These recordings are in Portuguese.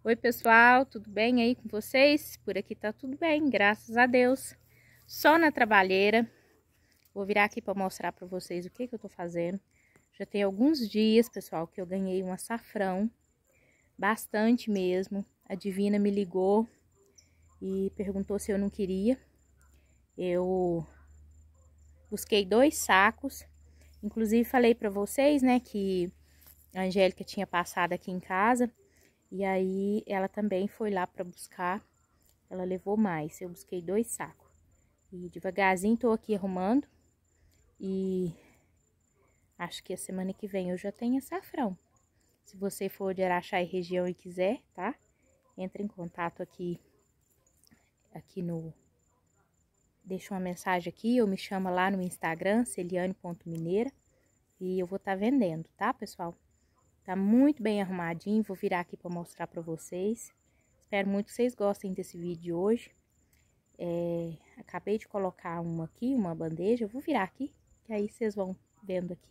Oi pessoal, tudo bem aí com vocês? Por aqui tá tudo bem, graças a Deus. Só na trabalheira. Vou virar aqui para mostrar para vocês o que eu tô fazendo. Já tem alguns dias, pessoal, que eu ganhei um açafrão. Bastante mesmo. A Divina me ligou e perguntou se eu não queria. Eu busquei 2 sacos. Inclusive falei para vocês, né, que a Angélica tinha passado aqui em casa. E aí, ela também foi lá para buscar, ela levou mais, eu busquei 2 sacos. E devagarzinho tô aqui arrumando e acho que a semana que vem eu já tenho açafrão. Se você for de Araxá e região e quiser, tá? Entra em contato aqui no... Deixa uma mensagem aqui ou me chama lá no Instagram, celiane.mineira, e eu vou estar vendendo, tá, pessoal? Tá muito bem arrumadinho, vou virar aqui para mostrar para vocês. Espero muito que vocês gostem desse vídeo de hoje. Acabei de colocar uma bandeja, eu vou virar aqui, que aí vocês vão vendo aqui.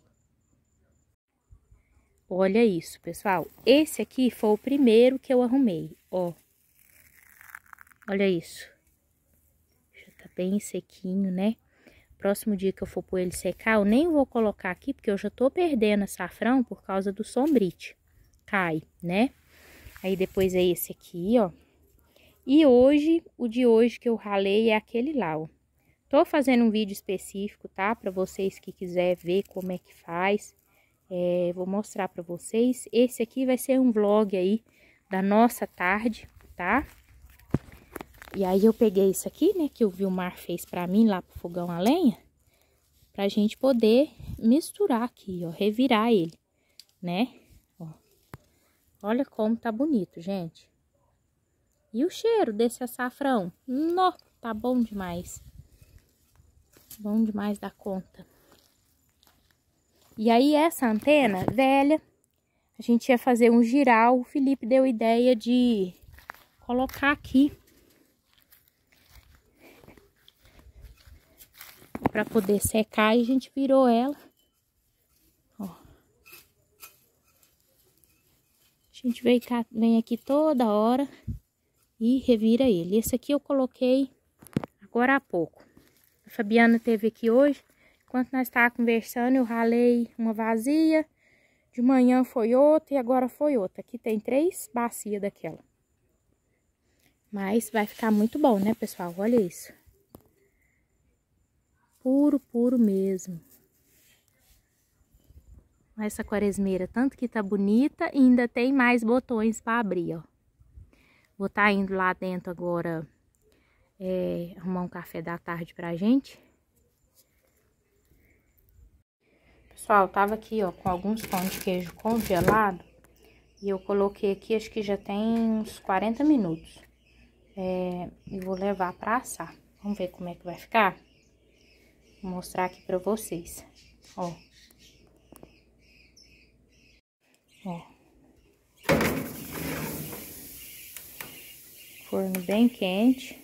Olha isso, pessoal. Esse aqui foi o primeiro que eu arrumei, ó. Olha isso. Já tá bem sequinho, né? Próximo dia que eu for pôr ele secar, eu nem vou colocar aqui, porque eu já tô perdendo açafrão por causa do sombrite. Cai, né? Aí depois é esse aqui, ó. E hoje, o de hoje que eu ralei é aquele lá, ó. Tô fazendo um vídeo específico, tá? Pra vocês que quiser ver como é que faz. Vou mostrar pra vocês. Esse aqui vai ser um vlog aí da nossa tarde, tá? E aí eu peguei isso aqui, né, que o Vilmar fez pra mim lá pro fogão a lenha, pra gente poder misturar aqui, ó, revirar ele, né? Ó. Olha como tá bonito, gente. E o cheiro desse açafrão? Nó, tá bom demais. Bom demais da conta. E aí essa antena velha, a gente ia fazer um giral, o Felipe deu ideia de colocar aqui. Pra poder secar, e a gente virou ela. Ó. A gente vem aqui toda hora e revira ele. Esse aqui eu coloquei agora há pouco. A Fabiana esteve aqui hoje. Enquanto nós estávamos conversando, eu ralei uma vazia. De manhã foi outra e agora foi outra. Aqui tem 3 bacias daquela. Mas vai ficar muito bom, né, pessoal? Olha isso. Puro, puro mesmo. Essa quaresmeira, tanto que tá bonita e ainda tem mais botões para abrir, ó. Vou estar indo lá dentro agora arrumar um café da tarde pra gente. Pessoal, tava aqui, ó, com alguns pão de queijo congelado e eu coloquei aqui, acho que já tem uns 40 minutos. E vou levar pra assar. Vamos ver como é que vai ficar? Vou mostrar aqui pra vocês, ó. Ó. Forno bem quente.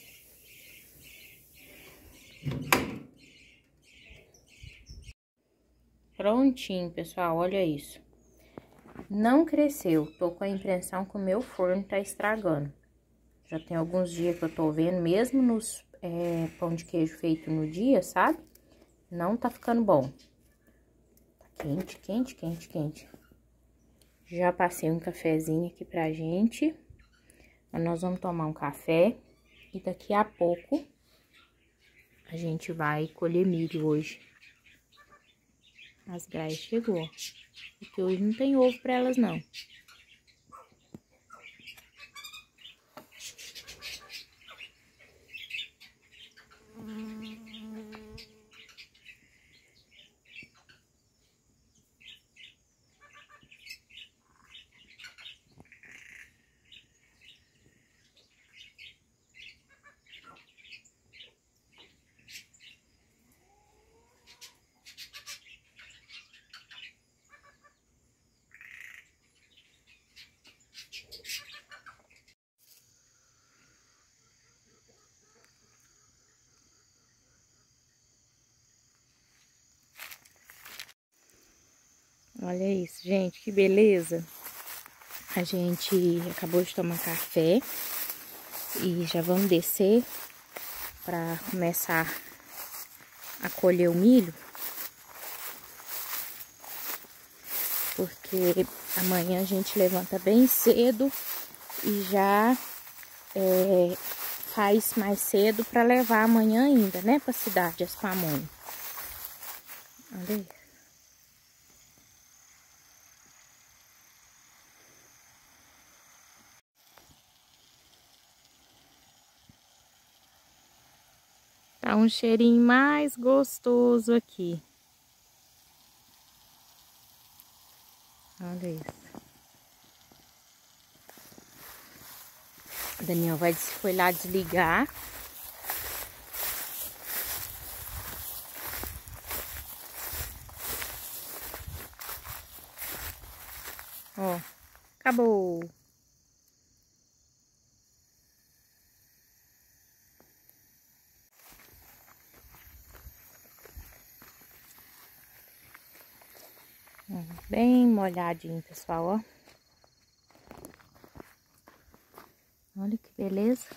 Prontinho, pessoal, olha isso. Não cresceu, tô com a impressão que o meu forno tá estragando. Já tem alguns dias que eu tô vendo, mesmo nos pão de queijo feito no dia, sabe? Não tá ficando bom. Tá quente, quente, quente, quente. Já passei um cafezinho aqui pra gente. Nós vamos tomar um café e daqui a pouco a gente vai colher milho hoje. As Graças chegou, porque hoje não tem ovo pra elas não. Olha isso, gente, que beleza. A gente acabou de tomar café e já vamos descer para começar a colher o milho. Porque amanhã a gente levanta bem cedo e já faz mais cedo para levar amanhã ainda, né, para a cidade, as pamonhas. Olha aí. Tá um cheirinho mais gostoso aqui. Olha isso. O Daniel foi lá desligar. Ó, acabou. Bem molhadinho, pessoal, ó. Olha que beleza.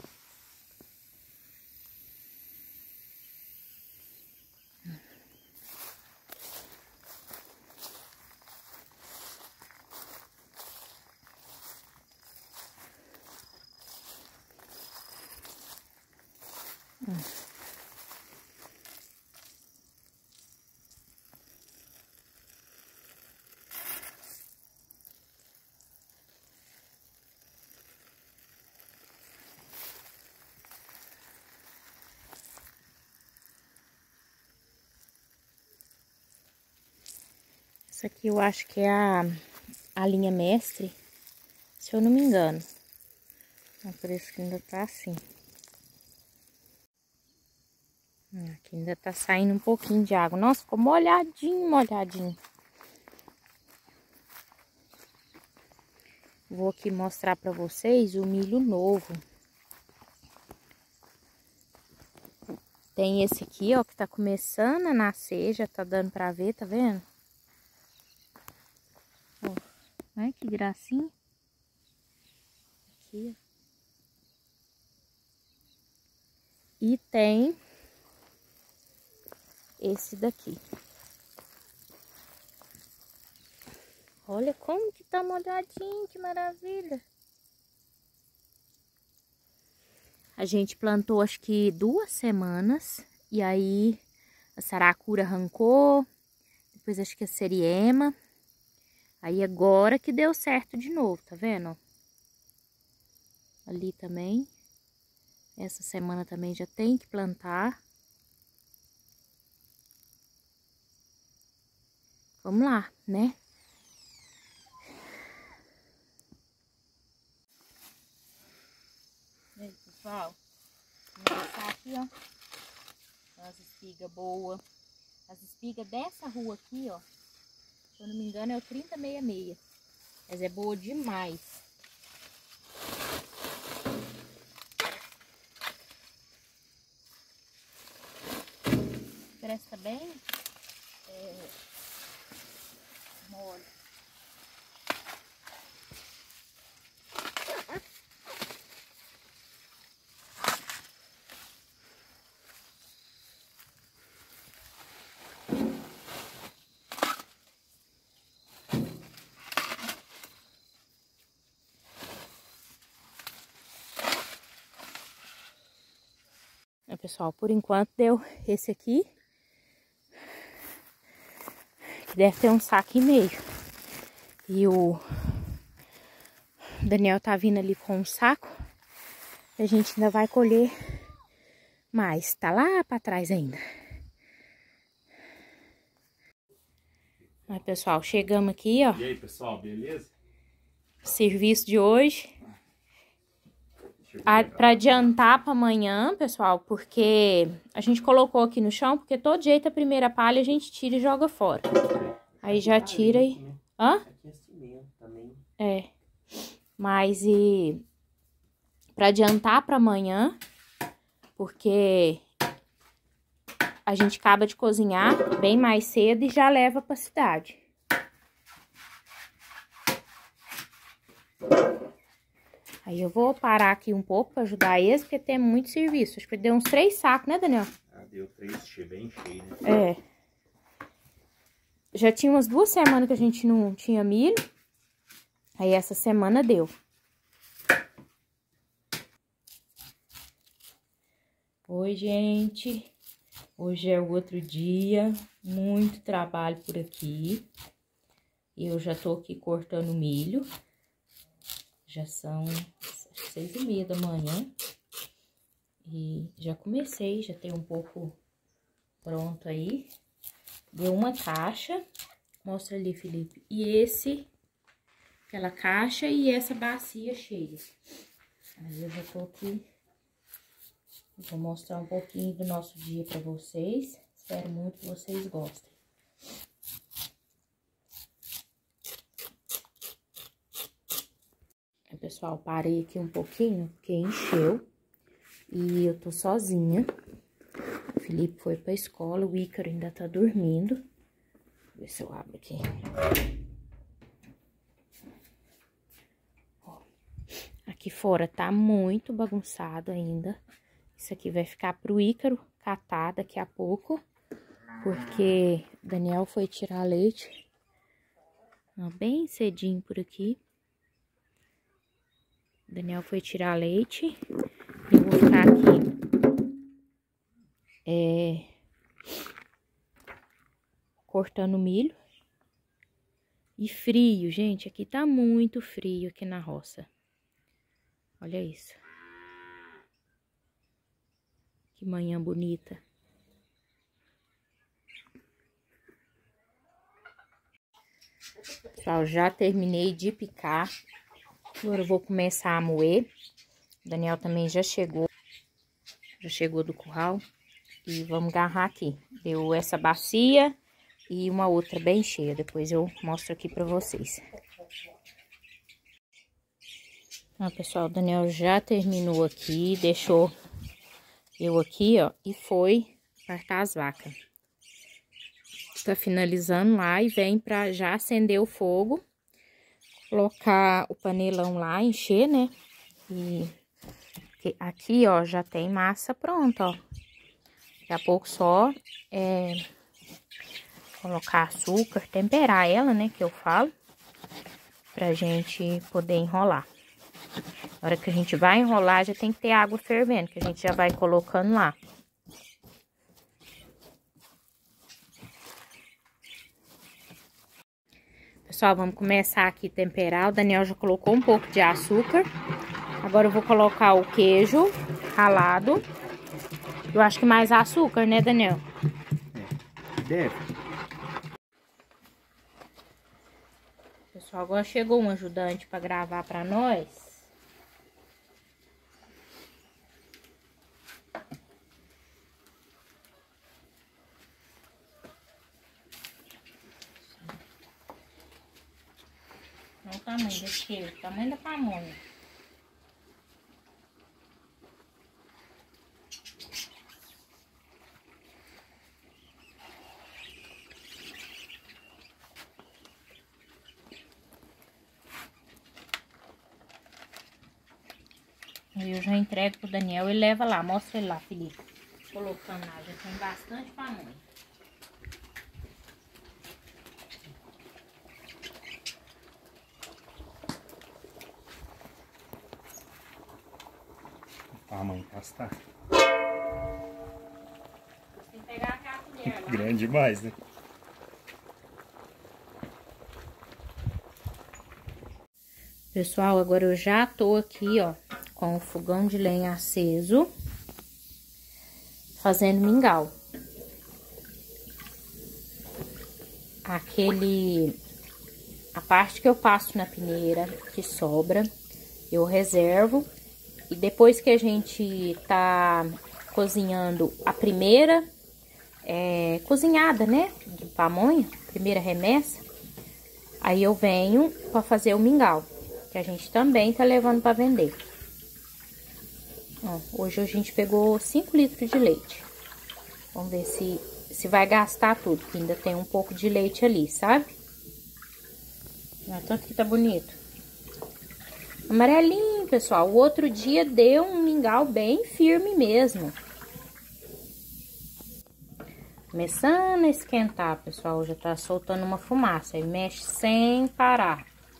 Isso aqui eu acho que é a linha mestre, se eu não me engano. É por isso que ainda tá assim. Aqui ainda tá saindo um pouquinho de água. Nossa, ficou molhadinho, molhadinho. Vou aqui mostrar pra vocês o milho novo. Tem esse aqui, ó, que tá começando a nascer, já tá dando pra ver, tá vendo? Ó, olha que gracinha. Aqui, ó. E tem esse daqui. Olha como que tá molhadinho, que maravilha. A gente plantou acho que 2 semanas. E aí a saracura arrancou. Depois acho que a seriema. Aí agora que deu certo de novo, tá vendo? Ali também. Essa semana também já tem que plantar. Vamos lá, né? E aí, pessoal? Vamos passar aqui, ó. As espigas boas. As espigas dessa rua aqui, ó. Se eu não me engano, é o 3066. Mas é boa demais. Presta bem. Mole. Pessoal, por enquanto deu esse aqui, que deve ter um saco e meio. E o Daniel tá vindo ali com um saco. A gente ainda vai colher mais, tá lá pra trás ainda. Aí, pessoal, chegamos aqui, ó. E aí, pessoal, beleza? Serviço de hoje. Para adiantar para amanhã, pessoal, porque a gente colocou aqui no chão, porque todo jeito a primeira palha a gente tira e joga fora. Aí já tira e... Hã? Aqui é cimento também. É. Mas e... Para adiantar para amanhã, porque a gente acaba de cozinhar bem mais cedo e já leva para cidade. Aí eu vou parar aqui um pouco pra ajudar eles, porque tem muito serviço. Acho que deu uns 3 sacos, né, Daniel? Ah, deu 3, bem cheio, né? É. Já tinha umas 2 semanas que a gente não tinha milho. Aí essa semana deu. Oi, gente. Hoje é o outro dia. Muito trabalho por aqui. Eu já tô aqui cortando milho. Já são 6h30 da manhã. E já comecei, já tem um pouco pronto aí. Deu uma caixa. Mostra ali, Felipe. E aquela caixa e essa bacia cheia. Aí eu já tô aqui. Vou mostrar um pouquinho do nosso dia pra vocês. Espero muito que vocês gostem. Aí, pessoal, parei aqui um pouquinho, porque encheu. E eu tô sozinha. O Felipe foi pra escola, o Ícaro ainda tá dormindo. Vou ver se eu abro aqui. Ó, aqui fora tá muito bagunçado ainda. Isso aqui vai ficar pro Ícaro catar daqui a pouco. Porque Daniel foi tirar leite. Ó, bem cedinho por aqui. Daniel foi tirar leite. Eu vou ficar aqui cortando milho. E frio, gente. Aqui tá muito frio aqui na roça. Olha isso. Que manhã bonita. Pessoal, já terminei de picar. Agora eu vou começar a moer. O Daniel também já chegou. Já chegou do curral. E vamos agarrar aqui. Deu essa bacia e uma outra bem cheia. Depois eu mostro aqui pra vocês. Então, pessoal, o Daniel já terminou aqui. Deixou eu aqui, ó. E foi apartar as vacas. Tá finalizando lá e vem pra já acender o fogo. Colocar o panelão lá, encher, né? E aqui, ó, já tem massa pronta, ó. Daqui a pouco só colocar açúcar, temperar ela, né, que eu falo, pra gente poder enrolar. Na hora que a gente vai enrolar, já tem que ter água fervendo, que a gente já vai colocando lá. Pessoal, vamos começar aqui a temperar. O Daniel já colocou um pouco de açúcar. Agora eu vou colocar o queijo ralado. Eu acho que mais açúcar, né, Daniel? Deve. Pessoal, agora chegou um ajudante para gravar para nós. Olha o tamanho desse queijo, o tamanho da pamonha. E eu já entrego pro Daniel e leva lá. Mostra ele lá, Felipe. Colocando lá, já tem bastante pamonha. A mãe castar. Tem que pegar aquela colher lá. Grande demais, né? Pessoal, agora eu já tô aqui, ó, com o fogão de lenha aceso, fazendo mingau. A parte que eu passo na peneira, que sobra, eu reservo. E depois que a gente tá cozinhando a primeira cozinhada, né, de pamonha, primeira remessa, aí eu venho pra fazer o mingau, que a gente também tá levando pra vender. Ó, hoje a gente pegou 5 litros de leite. Vamos ver se vai gastar tudo, que ainda tem um pouco de leite ali, sabe? Olha, tanto que tá bonito. Amarelinho, pessoal. O outro dia deu um mingau bem firme mesmo. Começando a esquentar, pessoal. Já tá soltando uma fumaça. Aí mexe sem parar.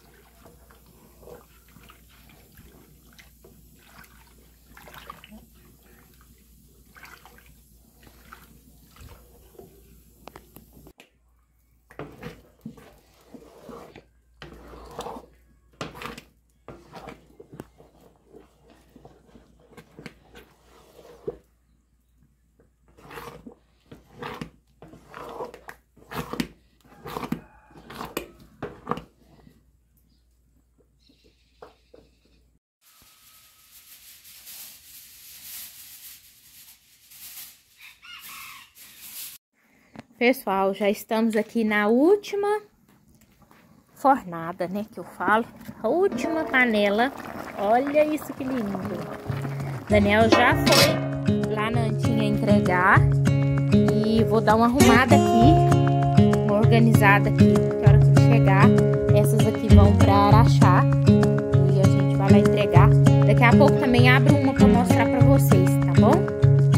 Pessoal, já estamos aqui na última fornada, né, que eu falo. A última panela. Olha isso que lindo. Daniel já foi lá na Antinha entregar. E vou dar uma arrumada aqui, uma organizada aqui, porque a hora que ele chegar, essas aqui vão pra Araxá. E a gente vai lá entregar. Daqui a pouco também abro uma pra mostrar pra vocês, tá bom?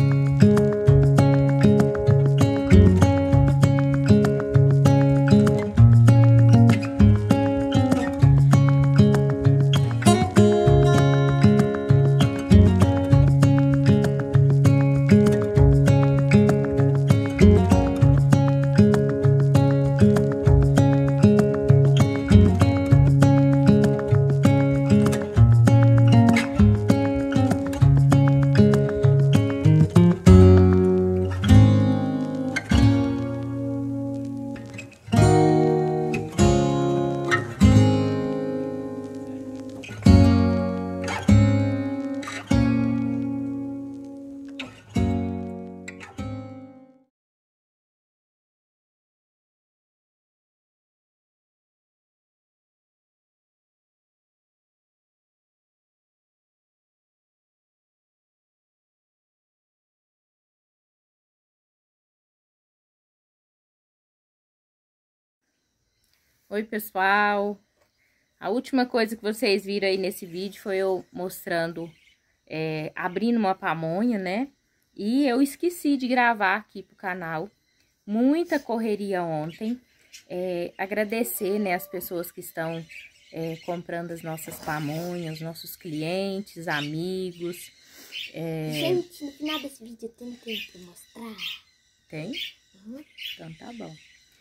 Oi, pessoal! A última coisa que vocês viram aí nesse vídeo foi eu mostrando, abrindo uma pamonha, né? E eu esqueci de gravar aqui pro canal. Muita correria ontem. Agradecer, né, as pessoas que estão comprando as nossas pamonhas, nossos clientes, amigos. Gente, no final desse vídeo tem tempo pra mostrar. Tem? Uhum. Então tá bom.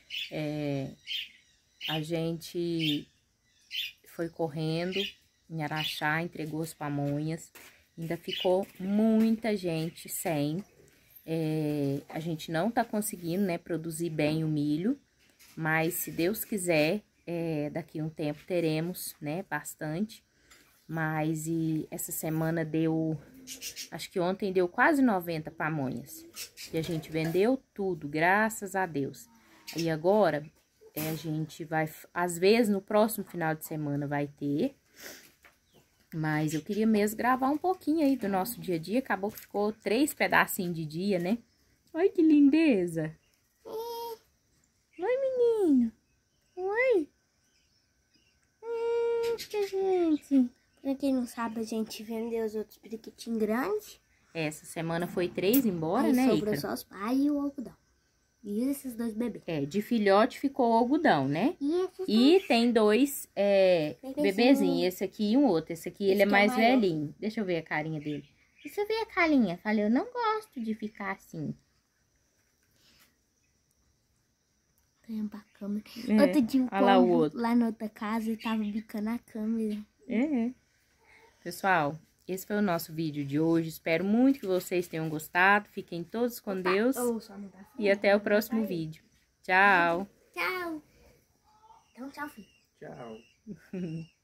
A gente foi correndo em Araxá, entregou as pamonhas. Ainda ficou muita gente sem. A gente não tá conseguindo, né, produzir bem o milho. Mas se Deus quiser, daqui a um tempo teremos, né, bastante. Mas essa semana deu, acho que ontem deu quase 90 pamonhas. E a gente vendeu tudo, graças a Deus. E agora, a gente vai, às vezes no próximo final de semana vai ter. Mas eu queria mesmo gravar um pouquinho aí do nosso dia a dia. Acabou que ficou 3 pedacinhos de dia, né? Olha que lindeza! Oi, menino! Oi! Gente! Pra quem não sabe, a gente vendeu os outros periquitinhos grandes. Essa semana foi 3 embora, aí né, sobrou Ícaro? só os pais e o algodão. E esses 2 bebês. De filhote ficou o algodão, né? E esses tem 2 bebezinhos, esse aqui e um outro. Esse aqui, ele é mais velhinho. Deixa eu ver a carinha dele. Deixa eu ver a carinha. Falei, eu não gosto de ficar assim. Põe pra câmera. Outro dia o lá o povo outro. lá na outra casa e tava bicando a câmera. Pessoal, esse foi o nosso vídeo de hoje. Espero muito que vocês tenham gostado. Fiquem todos com Deus. E até o próximo vídeo. Tchau. Tchau. Então, tchau, filho. Tchau.